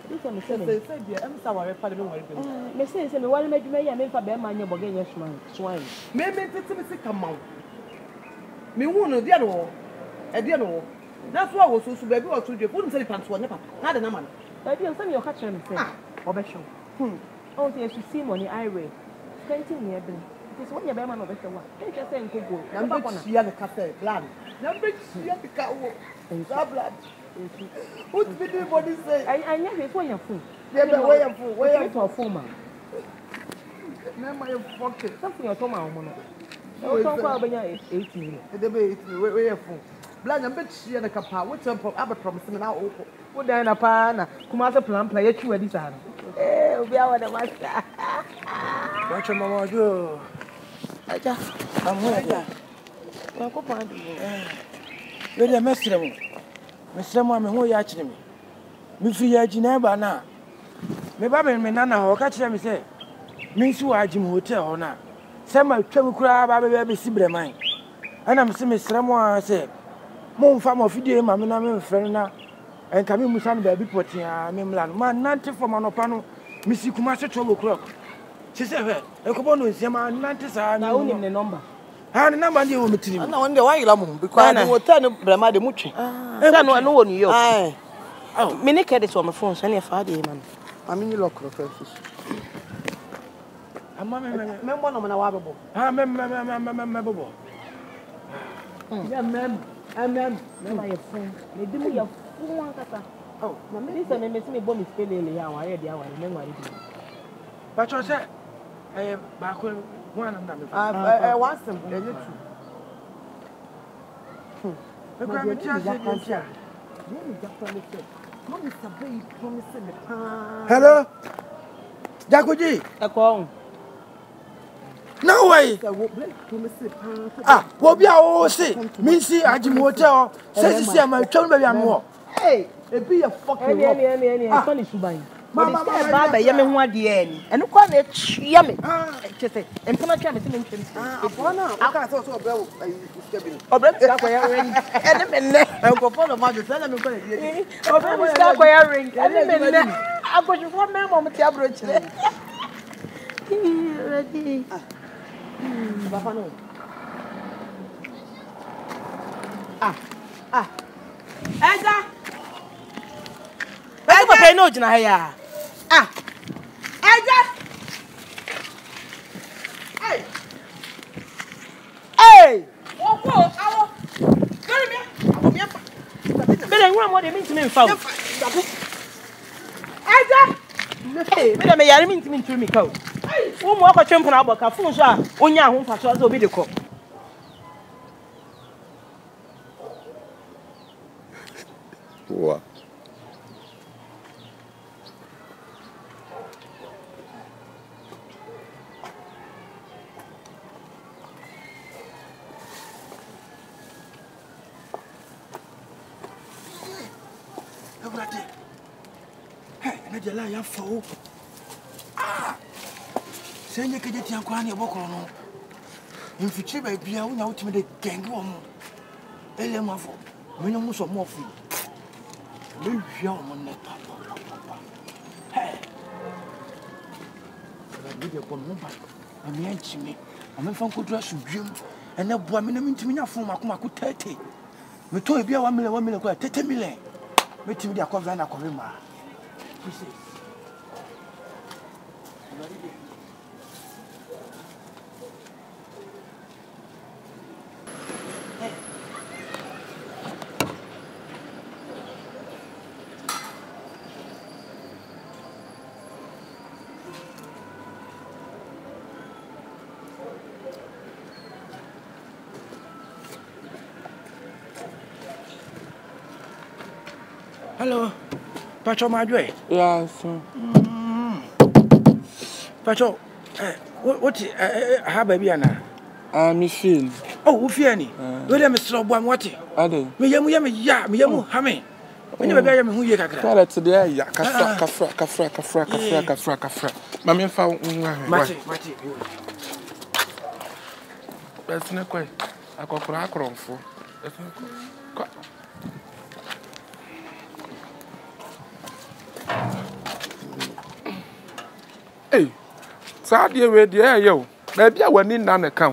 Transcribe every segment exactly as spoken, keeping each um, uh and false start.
This one say say say dear, I'm sorry for the worry. Me say say me wale medwuma ya me fa be ma nya boga nya swine. Swine. Me me tete me sika ma. Me hu no dia no. E dia no. That's why was so so baby or two dey. Wouldn't say pants one papa. Na de na man. Baby, on some your catch me say. Obesho. Hmm. Oh, yes, you see money I read. twenty near bin. It is one your man of the one. Take just say go. Number here the cafe blood. Number here the cow. Blood. What be the body say? I I never for your food. Yeah, but where you fool? Where you for fool man? Remember your pocket. Something your toma woman. Oh, so far be eighteen. The be eighteen. Where you fool? Blood number here the capa. What's up? I promise me now. What Diana pana? Come out plan play you at this time. Eh, we are the master. Watch your mama do. Aja. I'm here. Wa ko pan do. We dey mesre mo. Mesre mo me ho ya kire me. Me firi ya gina ba na. Me ba me me nana ho ka kire me say. Me nsi wa agim hotel ho na. Se ma twam kura ba be be si breman. Ana me se mesre mo a say. Mo mfa mo fidie ma me na me mfre na. En ka me musa no ba bi potia me mla no. Ma nante for manopa no. Me si kuma se twelve o'clock. She say he. E ko bono nsia ma nante sa na woni me number. Ah, the number you want me to. Na one day why you lamu because I will tell no brema de mutwe. Say no no New York. Ai. Oh, me ne credit on my phone, so na fa dey man. Mami ni lock ro fish. Amma me me me mo no na wa bebo. Ah, me me me me me me bebo. Yeah, mem. Em mem. Me my phone. Me di mu ya phone kata. Oh, na me say me me say me bo me spell ya wa ya dia wa me ngwa di. But you say eh ba ko one na me. Ah, eh one simple. Eh two. Hmm. Me kwa me tia say bi tia. Hello? Jacoji? No way. Ah, what be our say? Missy, I do hotel. Says, see, my children, baby, I'm more. Hey, it be a fucking any, any, any, any, funny Subai. Mama, Baba, Yaman, one D N. And look on it, yummy. Ah, just say, and come on, come and mention. Ah, I can't also a bell. Oh, but that's why I ring. And I'm going to follow my son. I'm going to be. Oh, that's why I ring. And I'm going to form my mom to average. Ready. Papa, no. Ah, ah. Eza. Eza papa no jina haya. Ah. Eza. Hey. Hey. Opo, awo. Gari me. Awo me apa. Bele nwa mo de mi ntimi mfa o. Eza. Hey, bele me yare mi ntimi ntimi mi ka o. Wo mo akwa twempo na aboka fun so a onya ho mfa so obi de ko. Wow. Hey, na jela ya fo. Ah. Senye ke jeti ankwa na ebokoro no. Mfichi ba bia wo nya wotime de genge wo mo. Ele mafo. Menyo mo so mo fu. Le hia wo ne papa. Hey. Ba bi de ko mo ba. Ami anchime. Ami fa nkodura subwem. Ene boa me na mintimi nya fo makoma ko thirty. Me to bia one million one million ko thirty million. Me timi de akọ na akọ ma. Hello. Pacho Madre? Yeah, sir. Mm. Pacho, uh, what, what, uh, how baby Anna? Ah, Michelle. Oh, who fear any? Will you, Mister Obam, what? I do. Me, yamu, yamu, ya, me, yamu, hame. When you baby, who you got? Tell it today, ya, kafra, kafra, kafra, kafra, kafra, kafra, kafra. Mammy found Mati, Mati. That's not quite. I got crack on for. That's not quite. Hey, Sadia, where the air, yo. Maybe I went in none account.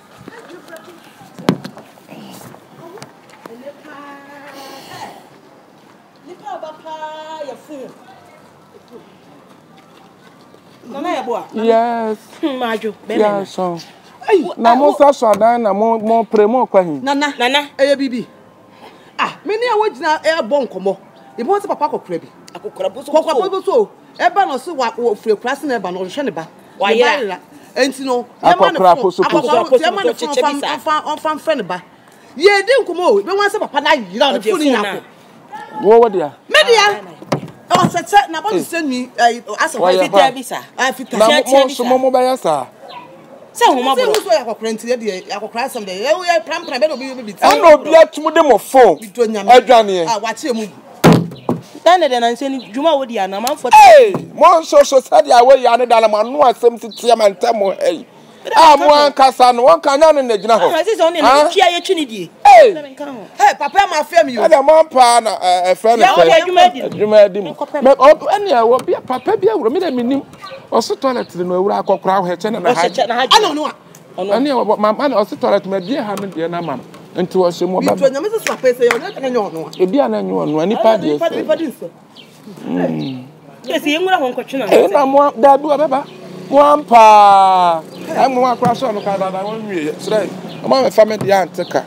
Yes. Majo. Yes, so. Na mo sa so dan na mo mo pre mo kwahin. Nana, nana, eh bibi. Ah, me ni awo gina eh bon komo. E bon se papa akokra bi. Akokra bo so. Kokra bo so. E ba no se wa ofre krase na e ba no hwe ne ba. Wa ya. Enti no, e ma no. Akokra e ma no fan on fan fan ba. Ye di nkomo, be wan se papa na yira no funi nyako. Wo wo dia? Me dia. Oh, se se na bo se nwi asa wa fita bi sa. Ah, fita. Na mo so mo mo ba ya sa. Se ho ma bro. Se so akokra nti de akokra asem de. E wo ye pram pram be no bi bi. Ana obi atum de mo phone. Adwane. Ah, wa che mu. Dan de na nse ni djuma wo dia na man for. Hey, mo so so said ya we ya ne dala ma no asem titi ma ntamo hey. Ah, mo an kasa no won kan na na gina ho. Ah, se so ne na tia ye twi ni die. Hey. Hey, papa ma afia mi yo. Ada mo pa na e friend e friend. Ya djuma di. Djuma di. Me o ene ya wo bia papa bia wuro me da menim. O so toilet no awura akokora ho he che na na ha. Ana no a. Ani mama na o so toilet me bia ha me de na mam. Nti wo se mo ba. Bi to nyame se so apese yo na na nyo no. E bia na nyo no ani pa de. Mm. Yes, you ngura ho nkotwe na. E na mo da bi obeba. Mo ampa. Ai mo akra so no ka da da won wie. Sire. O ma me fa me de anteka.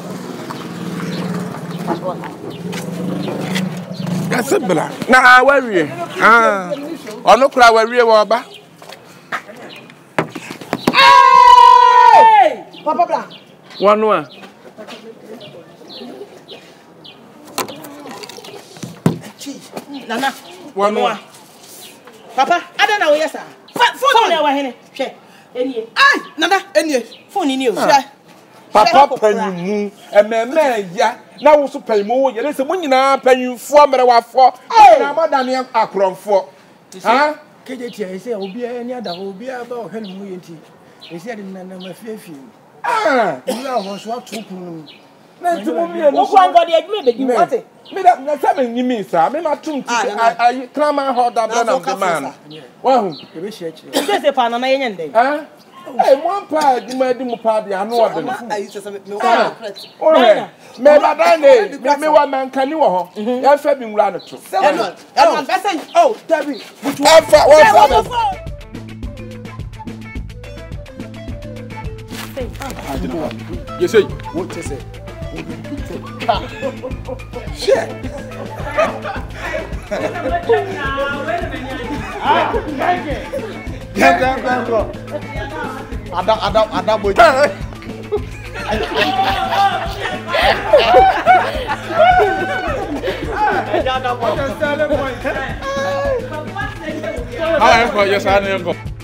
Gasebla. Na wa wie. Ah. Ono kura wa wie wo ba. Hey! Papa bra. Wanu a. Nana. Wanu a. Papa, ada na wo yesa. Phone e wa hene. Hwe. Enie. Ai, nana, enie. Phone ni o. Papa panyumu, ememe ya. Na wo so panyimu wo ye se mo nyina panyimfo mere wafo. Na madane akronfo. Ha? Keje tia ese obi ani ada obi aba o hwe mu yenti. Ese ade na na mafiafi. Ah, ni na ho so atopun. Na ntumo mi enu. Wo kwa ngode adwuma be di wote. Me da na sa me nyimi sa, me ma tum ti ai krama ho da bra na man. Wa hu. E be share kire. Se se pa na na yenye ndey. Ah? Hey, one pa di ma di mu pa di anu ode no. Ai se se me wa correct. Oh, me ba dan dey, me wa man kani wo ho. Ya fa bi nwura no to. Edward, Edward, person. Oh, Debbie. Wa fa, wa fa. You say What to say? shit. Ya ga ga go. Ada ada ada boy. Ah, é, foi, já sabe, né?